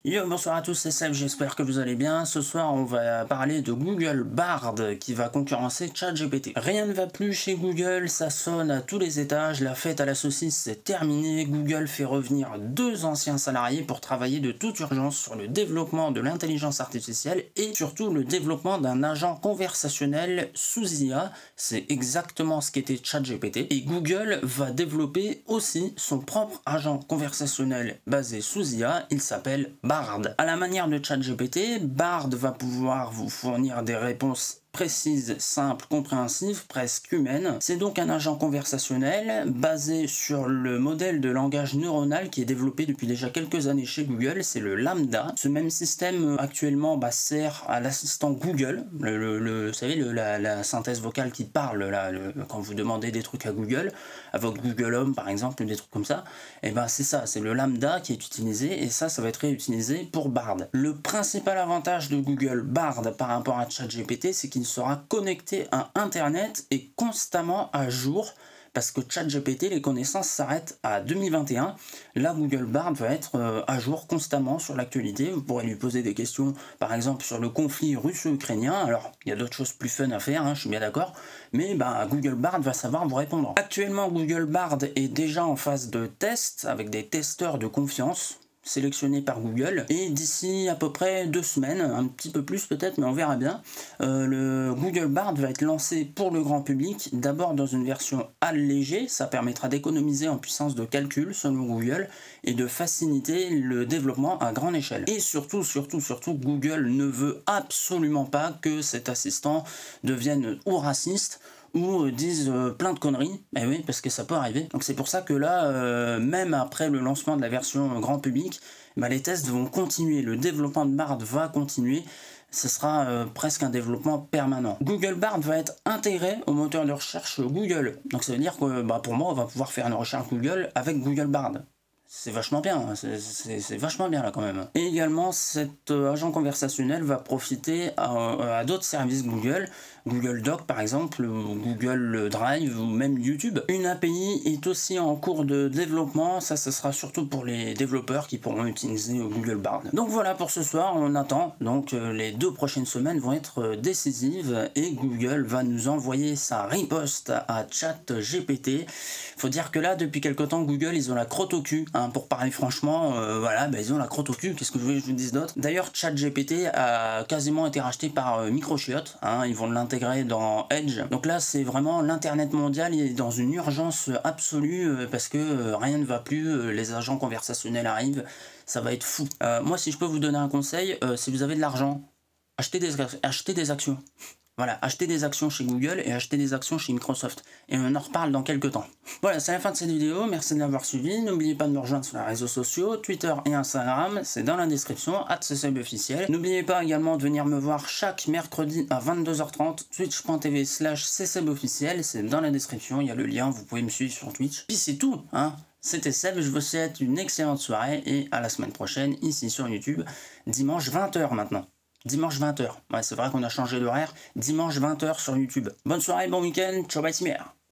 Yo, bonsoir à tous, c'est Seb, j'espère que vous allez bien. Ce soir, on va parler de Google Bard qui va concurrencer ChatGPT. Rien ne va plus chez Google, ça sonne à tous les étages, la fête à la saucisse c'est terminé. Google fait revenir 2 anciens salariés pour travailler de toute urgence sur le développement de l'intelligence artificielle et surtout le développement d'un agent conversationnel sous IA. C'est exactement ce qu'était ChatGPT. Et Google va développer aussi son propre agent conversationnel basé sous IA, il s'appelle Bard. À la manière de ChatGPT, Bard va pouvoir vous fournir des réponses précises, simples, compréhensives, presque humaines. C'est donc un agent conversationnel basé sur le modèle de langage neuronal qui est développé depuis déjà quelques années chez Google, c'est le Lambda. Ce même système actuellement sert à l'assistant Google, vous savez, la synthèse vocale qui parle là, quand vous demandez des trucs à Google, à votre Google Home par exemple, des trucs comme ça, et c'est ça, c'est le Lambda qui est utilisé et ça va être réutilisé pour Bard. Le principal avantage de Google Bard par rapport à ChatGPT, c'est qu'il sera connecté à Internet et constamment à jour, parce que ChatGPT, les connaissances s'arrêtent à 2021. Là, Google Bard va être à jour constamment sur l'actualité. Vous pourrez lui poser des questions, par exemple, sur le conflit russo-ukrainien. Alors, il y a d'autres choses plus fun à faire, je suis bien d'accord. Mais Google Bard va savoir vous répondre. Actuellement, Google Bard est déjà en phase de test avec des testeurs de confiance sélectionné par Google, et d'ici à peu près 2 semaines, un petit peu plus peut-être, mais on verra bien, le Google Bard va être lancé pour le grand public, d'abord dans une version allégée, ça permettra d'économiser en puissance de calcul selon Google, et de faciliter le développement à grande échelle. Et surtout, Google ne veut absolument pas que cet assistant devienne ou raciste, ou disent plein de conneries, et oui, parce que ça peut arriver. Donc c'est pour ça que là, même après le lancement de la version grand public, les tests vont continuer, le développement de Bard va continuer, ce sera presque un développement permanent. Google Bard va être intégré au moteur de recherche Google, donc ça veut dire que pour moi, on va pouvoir faire une recherche Google avec Google Bard. C'est vachement bien, c'est vachement bien là quand même. Et également, cet agent conversationnel va profiter à d'autres services Google, Google Doc par exemple, Google Drive ou même YouTube. Une API est aussi en cours de développement, ça ce sera surtout pour les développeurs qui pourront utiliser Google Bard. Donc voilà pour ce soir, on attend, donc les 2 prochaines semaines vont être décisives et Google va nous envoyer sa riposte à ChatGPT. Faut dire que là, depuis quelque temps, Google, ils ont la crotte au cul, pour parler franchement, ils ont la crotte au cul, qu'est-ce que je vous dise d'autre. D'ailleurs, ChatGPT a quasiment été racheté par Microchiotte, ils vont l'intégrer dans Edge. Donc là, c'est vraiment l'internet mondial, il est dans une urgence absolue, parce que rien ne va plus, les agents conversationnels arrivent, ça va être fou. Moi, si je peux vous donner un conseil, si vous avez de l'argent, achetez des actions. Voilà, achetez des actions chez Google et achetez des actions chez Microsoft. Et on en reparle dans quelques temps. Voilà, c'est la fin de cette vidéo. Merci de l'avoir suivi. N'oubliez pas de me rejoindre sur les réseaux sociaux, Twitter et Instagram. C'est dans la description, @csebofficiel. N'oubliez pas également de venir me voir chaque mercredi à 22h30, twitch.tv/csebofficiel. C'est dans la description, il y a le lien, vous pouvez me suivre sur Twitch. Puis c'est tout, C'était Seb, je vous souhaite une excellente soirée et à la semaine prochaine, ici sur YouTube, dimanche 20h maintenant. Dimanche 20h. Ouais, c'est vrai qu'on a changé d'horaire. Dimanche 20h sur YouTube. Bonne soirée, bon week-end. Ciao, bye, Timer.